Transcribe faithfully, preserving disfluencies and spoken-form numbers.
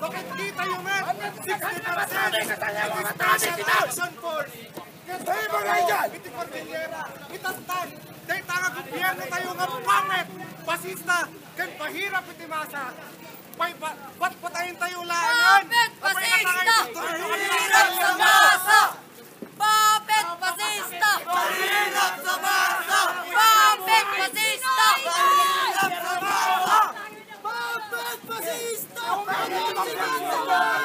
Bakit kita yung sixty percent special action force? Hey, mga iyan! Bitikor Villera, itatag, dahil tanga gobyerno tayo nga pangit, basista, kan pahirap itimasa. Ba't patayin tayo laangan? Bakit basista? Pahirap sa masa! Bakit basista? Pahirap sa masa! Bakit basista? Pahirap sa masa! Bakit basista?